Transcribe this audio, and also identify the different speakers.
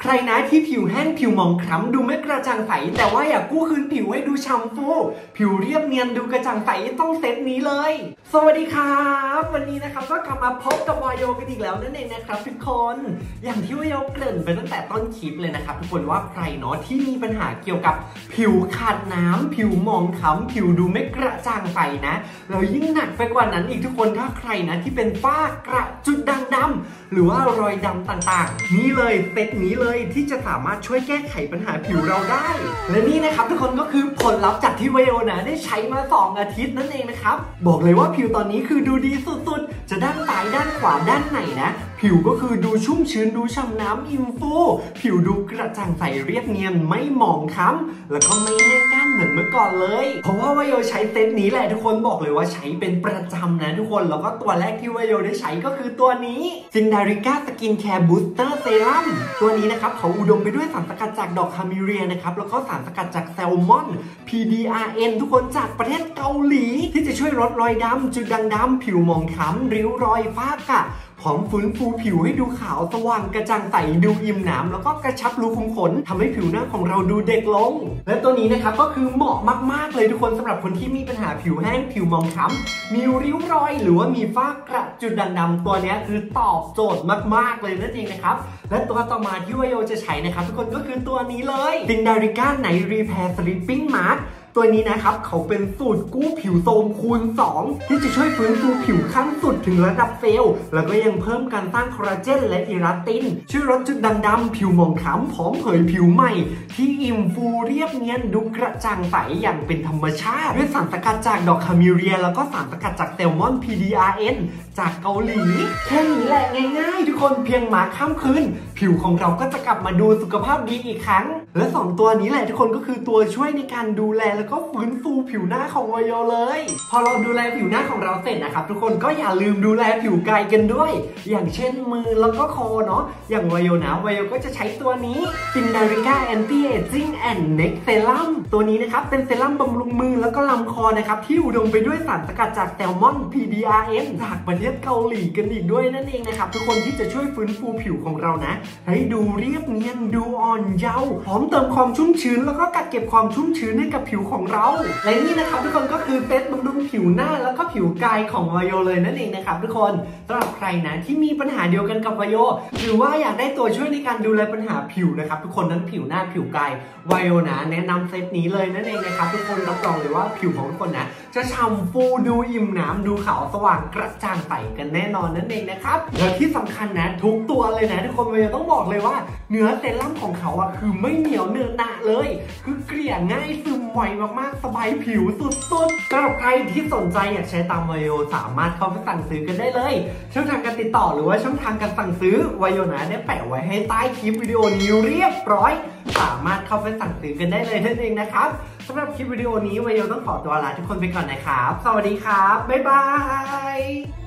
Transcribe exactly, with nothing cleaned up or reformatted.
Speaker 1: รนะที่ผิวแห้งผิวหมองคล้ำดูไม่กระจ่างใสแต่ว่าอยากกู้คืนผิวให้ดูฉ่ำฟูผิวเรียบเนียนดูกระจ่างใสต้องเซตนี้เลยสวัสดีครับวันนี้นะครับก็กลับมาพบกับวายโยกันอีกแล้วนั่นเองนะครับทุกคนอย่างที่วายโยเกริ่นไปตั้งแต่ต้นคลิปเลยนะครับทุกคนว่าใครเนาะที่มีปัญหาเกี่ยวกับผิวขาดน้ำผิวหมองคล้ำผิวดูไม่กระจ่างใสนะแล้วยิ่งหนักไปกว่านั้นอีกทุกคนถ้าใครนะที่เป็นฝ้ากระจุดด่างดำหรือว่ารอยดำต่างๆนี่เลยเซตนี้เลยที่จะสามารถช่วยแก้ไขปัญหาผิวเราได้และนี่นะครับทุกคนก็คือผลลัพธ์จากที่วายโยนะได้ใช้มาสองอาทิตย์นั่นเองนะครับบอกเลยว่าผิวตอนนี้คือดูดีสุดๆจะด้านซ้ายด้านขวาด้านไหนนะผิวก็คือดูชุ่มชื้นดูฉ่ำน้ำอิ่มฟูผิวดูกระจ่างใสเรียบเนียนไม่หมองคล้ำแล้วก็ไม่แห้งก้านเหมือนเมื่อก่อนเลยเพราะว่าวายโยใช้เซตนี้แหละทุกคนบอกเลยว่าใช้เป็นประจำนะทุกคนแล้วก็ตัวแรกที่วายโยได้ใช้ก็คือตัวนี้ซินดาริก้าสกินแคร์บูสเตอร์เซรั่มตัวนี้นะครับเขาอุดมไปด้วยสารสกัดจากดอกคาเมเรียนะครับแล้วก็สารสกัดจากแซลมอน พี ดี อาร์ เอ็น ทุกคนจากประเทศเกาหลีที่จะช่วยลดรอยดำจุดด่างดำผิวหมองคล้ำริ้วรอยฝ้ากระพร้อมฟื้นฟูผิวให้ดูขาวสว่างกระจ่างใสดูอิ่มหนำแล้วก็กระชับรูขุมขนทำให้ผิวหน้าของเราดูเด็กลงและตัวนี้นะครับก็คือเหมาะมากๆเลยทุกคนสำหรับคนที่มีปัญหาผิวแห้งผิวหมองคล้ำมีริ้วรอยหรือว่ามีฝ้ากระจุดด่างดำตัวนี้คือตอบโจทย์มากๆเลยนั่นเองนะครับและตัวต่อมาที่วายโยจะใช้นะครับทุกคนก็คือตัวนี้เลยซินดาริก้าไนท์รีแพร์สลิปปิ้งมาสก์ตัวนี้นะครับเขาเป็นสูตรกู้ผิวโทรมคูณสองที่จะช่วยฟื้นฟูผิวขั้นสุดถึงระดับเซลล์แล้วก็ยังเพิ่มการสร้างคอลลาเจนและอิลาตินช่วยลดจุดด่างดำผิวหมองคล้ำพร้อมเผยผิวใหม่ที่อิ่มฟูเรียบเนียนดูกระจ่างใสอย่างเป็นธรรมชาติด้วยสารสกัดจากดอกคาเมเรียแล้วก็สารสกัดจากแซลมอน พี ดี อาร์ เอ็น จากเกาหลีแค่นี้แหละง่ายๆทุกคนเพียงมาข้ามคืนผิวของเราก็จะกลับมาดูสุขภาพดีอีกครั้งและสองตัวนี้แหละทุกคนก็คือตัวช่วยในการดูแลแล้วก็ฟื้นฟูผิวหน้าของวายโยเลยพอเราดูแลผิวหน้าของเราเสร็จนะครับทุกคนก็อย่าลืมดูแลผิวกายกันด้วยอย่างเช่นมือแล้วก็คอเนาะอย่างวายโยนะวายโยก็จะใช้ตัวนี้ซินดาริก้าแอนตี้เอจจิ้งแอนด์เน็กเซรั่มตัวนี้นะครับเป็นเซรั่มบำรุงมือแล้วก็ลำคอนะครับที่อุดมไปด้วยสารสกัดจากแซลมอน พี ดี อาร์ เอ็น จากประเทศเกาหลีกันอีกด้วยนั่นเองนะครับทุกคนที่จะช่วยฟื้นฟูผิวของเรานะให้ดูเรียบเนียนดูอ่อนเยาว์พร้อมเติมความชุ่มชื้นแล้วก็กักเก็บความชุ่มชื้นให้กับผิวของเราและนี่นะครับทุกคนก็คือเซตบำรุงผิวหน้าแล้วก็ผิวกายของวายโยเลยนั่นเองนะครับทุกคนสำหรับใครนะที่มีปัญหาเดียวกันกับวายโยหรือว่าอยากได้ตัวช่วยในการดูแลปัญหาผิวนะครับทุกคนนั้นผิวหน้าผิวกายวายโยนะแนะนำเซตนี้เลยนั่นเองนะครับทุกคนรับรองเลยว่าผิวของทุกคนนะจะฉ่ำฟูดูอิ่มน้ำดูขาวสว่างกระจ่างใสกันแน่นอนนั่นเองนะครับและที่สำคัญนะทุกตัวเลยนะทุกคนวายโยต้องบอกเลยว่าเนื้อเซรั่มของเขาอะคือไม่เหนียวเนื้อหนะเลยคือเกลี่ยง่ายซึมไวมากๆสบายผิวสุดๆสำหรับใครที่สนใจอยากใช้ตามวายโยสามารถเข้าไปสั่งซื้อกันได้เลยช่องทางการติดต่อหรือว่าช่องทางการสั่งซื้อวายโยนะได้แปะไว้ให้ใต้คลิปวิดีโอนี้เรียบร้อยสามารถเข้าไปสั่งซื้อกันได้เลยนั่นเองนะครับสำหรับคลิปวิดีโอนี้วายโยต้องขอตัวลาทุกคนไปก่อนนะครับสวัสดีครับบ๊ายบาย